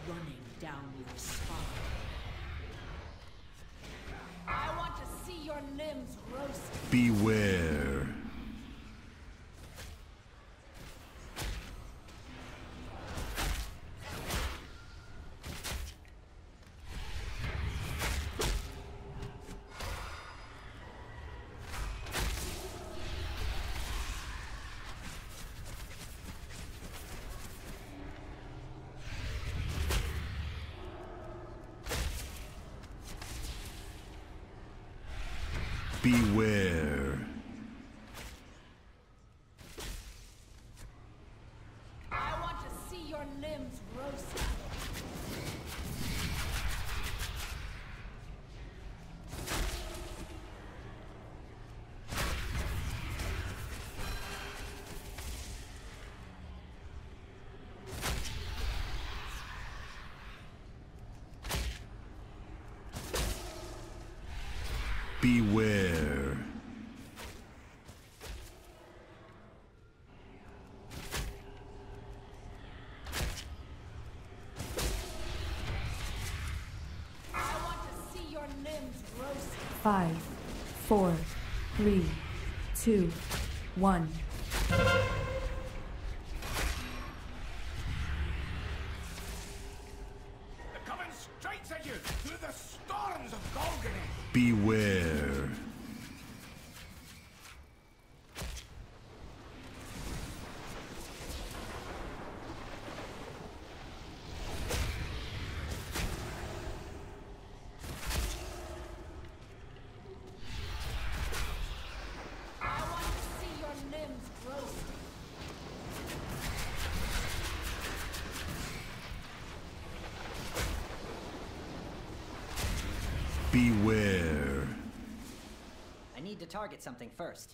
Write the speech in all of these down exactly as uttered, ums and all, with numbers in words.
running down your spine. I want to see your limbs roast. Beware. Beware. I want to see your limbs roasted. Beware. I want to see your limbs roasted. Five, four, three, two, one. They're coming straight at you through the storms of Golgari. Beware. I want to see your limbs roasted. Beware. I need to target something first.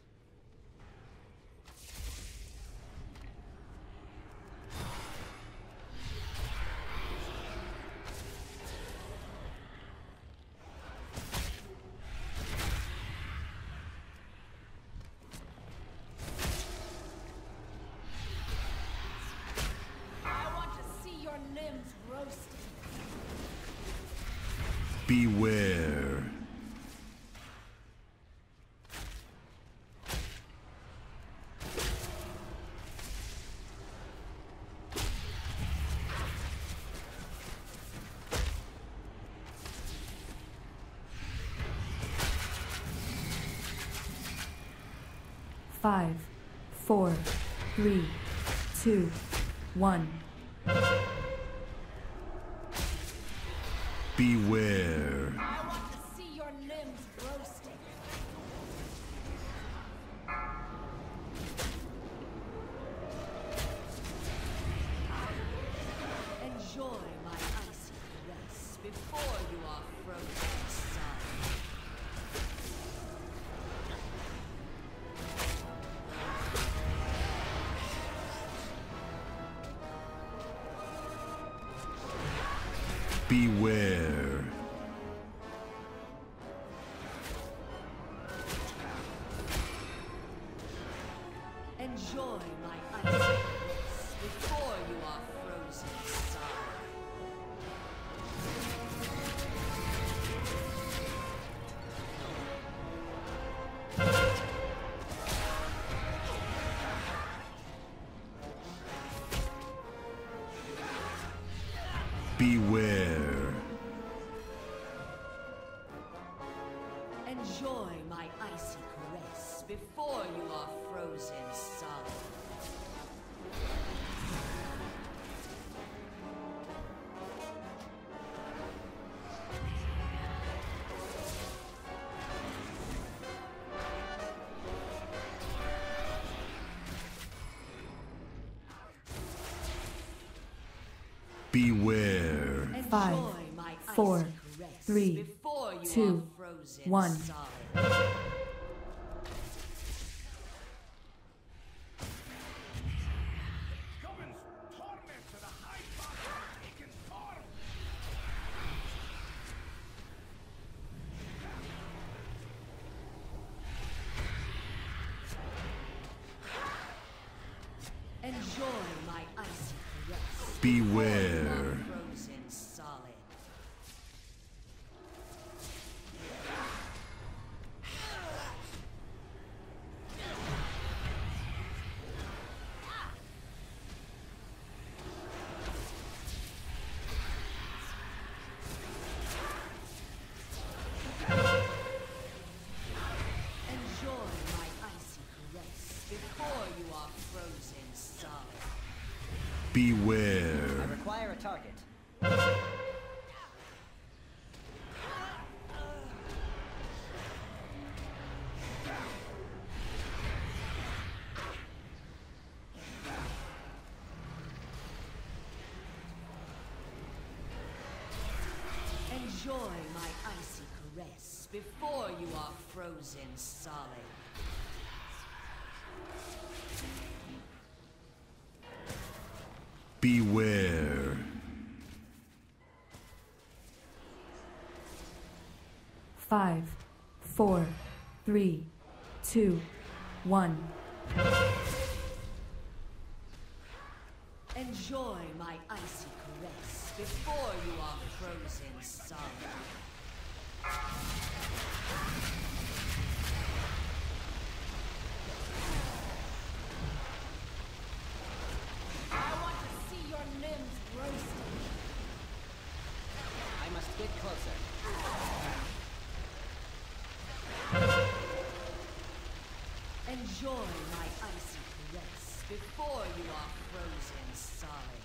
I want to see your limbs roasted. Beware. Five, four, three, two, one. Beware. I want to see your limbs roasted. Enjoy my icy caress before you are frozen solid. Beware. Enjoy my icy caress before you are frozen solid. Beware. Enjoy my icy caress before you are frozen solid. Beware. Five, Enjoy my four, icy caress three, before you two, are frozen one. solid. Goblins torment to the high power taken form. Enjoy my icy caress. Beware. Frozen Beware. I require a target. Enjoy my icy caress before you are frozen solid. Beware. Five, four, three, two, one. Enjoy my icy caress before you are frozen solid. I want to see your limbs roasting. I must get closer. Enjoy my icy caress before you are frozen solid.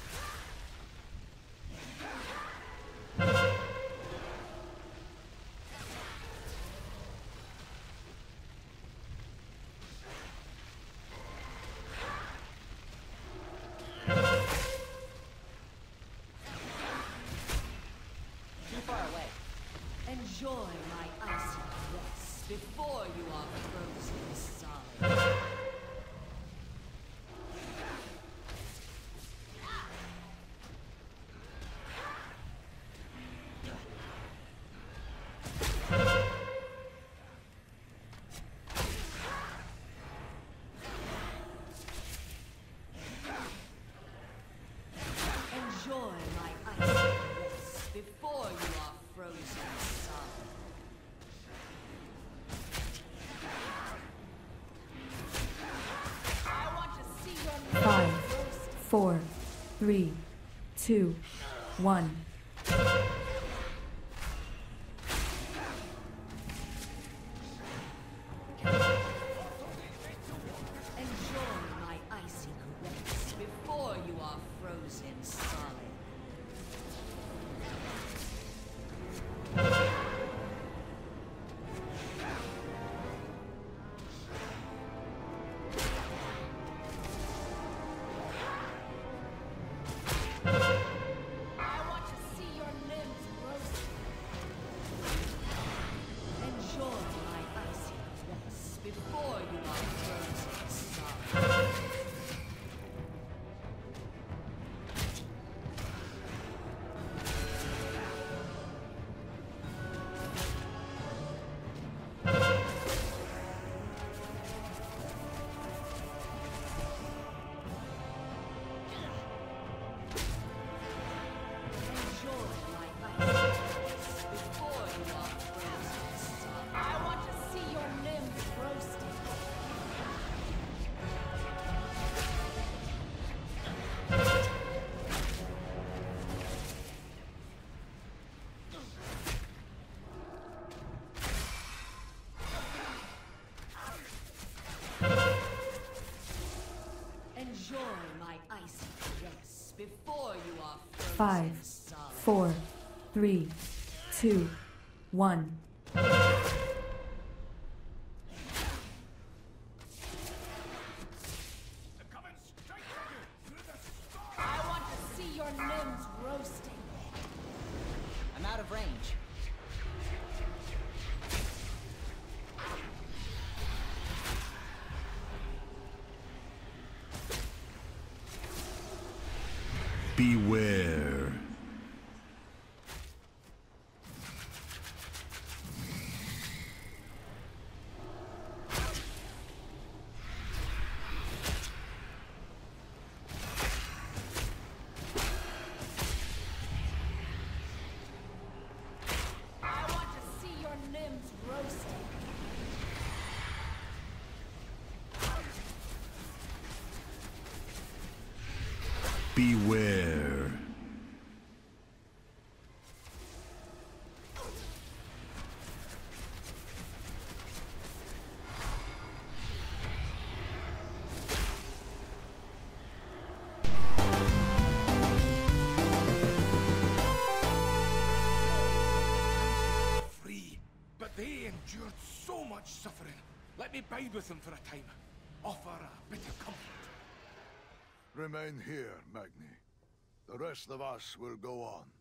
Too far away. Enjoy my icy caress before you are frozen solid. Enjoy my icy caress before you are frozen solid. I want to see your limbs Five, roasting. four, three, two, one. Enjoy my icy caress before you are frozen solid. I want to see your limbs roasting. Enjoy my icy caress before you are frozen solid. Enjoy my icy caress before you are frozen solid. I want to see your limbs roasting. Enjoy my icy caress before you are frozen Five, solid. four, three, two, one. They're coming straight at you through the storm. I want to see your limbs roasting. I'm out of range. Beware. I want to see your limbs roasting. Beware. endured so much suffering. Let me bide with him for a time. Offer a bit of comfort. Remain here, Magni. The rest of us will go on.